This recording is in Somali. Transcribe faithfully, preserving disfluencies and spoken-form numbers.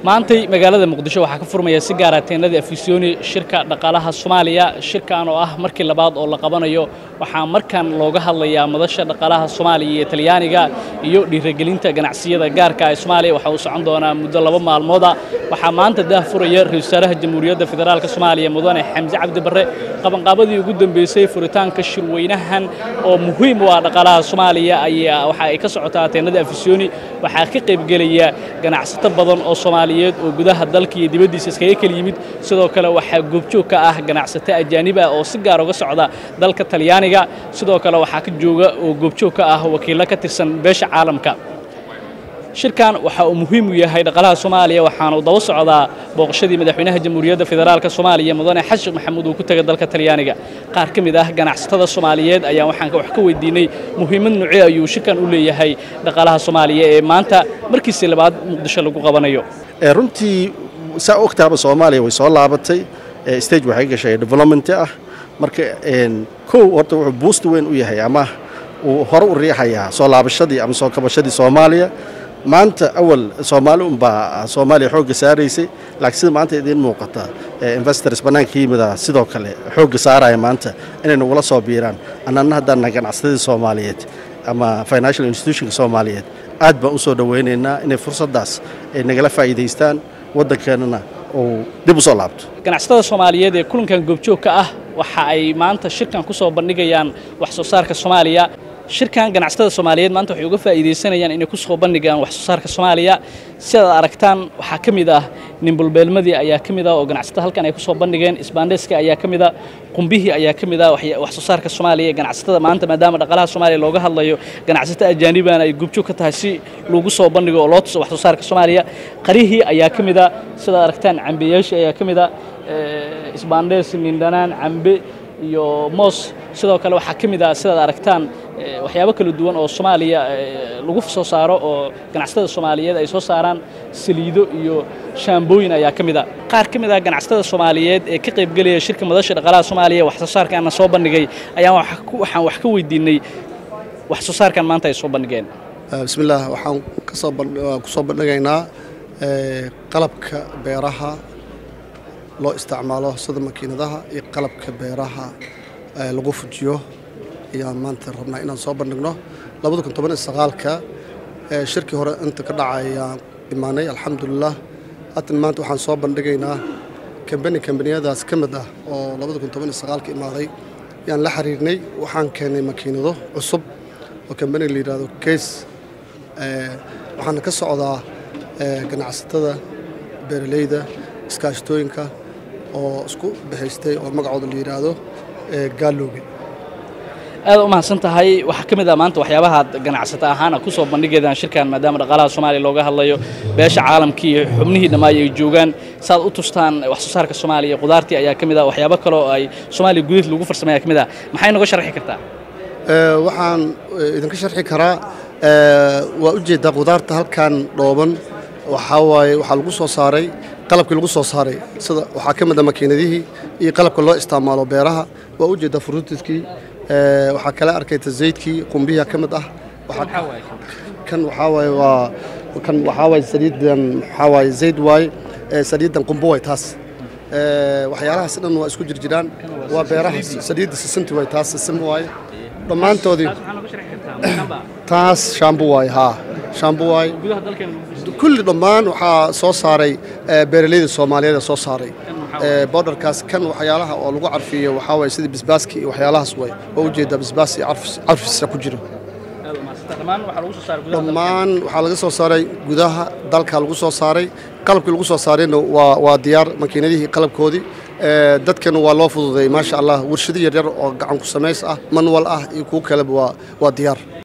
maantay magaalada muqdisho waxaa ka furmaya si gaar ah teenada afisyooni shirka dhaqaalaha Soomaaliya shirkan oo ah markii labaad oo la qabanayo waxaa markan looga hadlayaa madasha dhaqaalaha Soomaaliya iyo Talyaaniga iyo dhiirigelinta ganacsiyada gaarka ah ee Soomaaliya waxa uu socon doonaa muddo laba maalmood ah waxaa maanta dah furaya ra'iisul wasaaraha Jamhuuriyadda Federaalka Soomaaliya Mudane Xamse Cabdi Barre qabanqaabadii ugu dambeysay furitaanka shirweynahan oo muhiim u ah dhaqaalaha Soomaaliya ayaa waxa ay ka socotaa teenada afisyooni waxaa ka qayb galaya ganacsato badan oo Soomaaliya oo gudaha dalka iyo dibadiisa iskaga kala yimid sidoo kale waxa goobjoog ka ah ganacsato ajaanib ah oo si gaar uga socda dalka Talyaaniga sidoo kale waxa ka jooga oo goobjoog ka ah wakiilo ka tirsan beesha caalamka shirkan waxa uu muhiim u yahay dhaqaalaha Soomaaliya waxaana uu daba socdaa booqashadii madaxweynaha Jamhuuriyadda Federaalka Soomaaliya Mudane Xasan Maxamuud uu ku tagay dalka Talyaaniga qaar ka mid ah ganacsatada Soomaaliyeed ayaa waxaan wax ka weydiinay muhiimad nuucee ayuu shirkan u leeyahay dhaqaalaha Soomaaliya ee maanta markiisa labaad Muqdisho lagu qabanayo runtii saa ogtaaba Soomaaliya way soo laabatay stage waxay gashay development ah marka een koow horta wuxuu boost weyn u yahay ama uu hor u riixayaa soo laabashadii ama soo kabashadii Soomaaliya maanta awal Soomaali um baa Soomaaliya xoog saaraysay laakiin maanta idin muuqata investors banaanka yimida sidoo kale xoog saaraya maanta inay wala soo biiraan annana haddana ganacsatada Soomaaliyeed ama financial institution Soomaaliyeed aad baan u soo dhaweynaynaa inay fursadaas ay nagala faa'iideystaan waddankeena oo dib u soo laabto ganacsatada Soomaaliyeed ee kulankan goobjoog ka ah waxa ay maanta shirkan ku soo bandhigayaan wax soo saarka Soomaaliya shirkan ganacsatada Soomaaliyeed maanta waxay uga faa'iideysanayaan inay ku soo bandhigaan wax soo saarka Soomaaliya sida aragtaan waxa kamid ah nimbalbeelmadii ayaa kamid ah oo ganacsatada halkan ay ku soo bandhigeen isbaandeeska ayaa kamid ah qumbihii ayaa kamid ah wax soo saarka Soomaaliya ganacsatada maanta maadaama dhaqaalaha Soomaaliya looga hadlayo ganacsatada ajaanibana ay goobjoog ka tahay si lagu soo bandhigo oo loo tuso wax soo saarka Soomaaliya qarihii ayaa kamid ah sida aragtaan cambeyaasha ayaa kamid ah isbaandees mindhanaan cambe iyo moos sidoo kale waxa kamid ah sida aragtaan waxyaabo kala duwan oo Soomaaliya lagu soo saaro oo ganacsatada Soomaaliyeed ay soo saaraan saliido iyo shaambooyin ayaa kamid ah qaar kamid ah ganacsatada Soomaaliyeed ee ka qayb galaya shirka madasha dhaqaalaha Soomaaliya wax soo saarka aan soo bandhigay ayaa waxaan wax ka weydiinay wax soo saarkan maanta ay soo bandhigeen bismillaah waxaan ka soo ku soo bandhigaynaa qalabka beeraha loo isticmaalo sida makiinadaha iyo qalabka beeraha lagu fujiyo ayaan maanta rabnaa inaan soo bandhigno laba kun toban iyo sagaal ka shirkii hore inta ka dhacay imaanay alxamdulillah hadda maanta waxaan soo bandhigaynaa company companiyadaas ka mid ah oo laba kun toban iyo sagaal ka imaaday yaan la xiriirnay waxaan keenay makiinado cusub oo company la yiraahdo Case waxaan ka socdaa ganacsatada beeraleyda iskaashatooyinka oo isku bixistay oo magacooda la yiraahdo Gaaloobe aad u mahadsan tahay waxa kamid ah maanta waxyaabaha ganacsato ahaan ku soo bandhigayaan shirkan maadaama dhaqaalaha Soomaaliya looga hadlayo beesha caalamka iyo xubnihii dhamaay ay joogan saad u tustaan wax soo saarka Soomaaliya qudaartii ayaa kamid ah waxyaabo kale oo ay Soomaaliya gudaheed lagu farsameeyo kamid ah maxay naga sharxi kartaa ee waxaan idinka sharxi karaa ee waa ujeedaa qudaarta halkan dhooban waxa waaye waxa lagu soo saaray qalabkii lagu soo saaray sida waxa kamid ah makiinadihii iyo qalabka loo isticmaalo beeraha waa ujeedaa fruitiskii ee waxa kala arkayta zaydkii qumbiya kamid ah waxa kan waxa waaye waa kan waxa waaye saliidan waxa waaye zayd waaye saliidan qumbo way taas ee waxyaalahaas dhan waa isku jirjiraan waa beeraha saliidda sisinti way taas sim waaye dhamaantoodii taas shaambo waaye ha shaambo waaye kulli dhamaan waxa soo saaray beeraleyda Soomaaliyeed soo saaray ee borderkaas kan waxyaalaha oo lagu carfiyo waxa way sida bisbaaski iyo waxyaalahaas way oo ujeeda bisbaas iyo carf carfisa ku jiro dhamaan waxa lagu soo saaray gudaha dhamaan waxa laga soo saaray gudaha dalka lagu soo saaray qalabkii lagu soo saarayna waa waa diyaar makiinadihii qalabkoodii ee dadkana waa loo fududeeyay ma sha Allah warshado yar yar oo gacan ku sameys ah manual ah iyo ku kale waa waa diyaar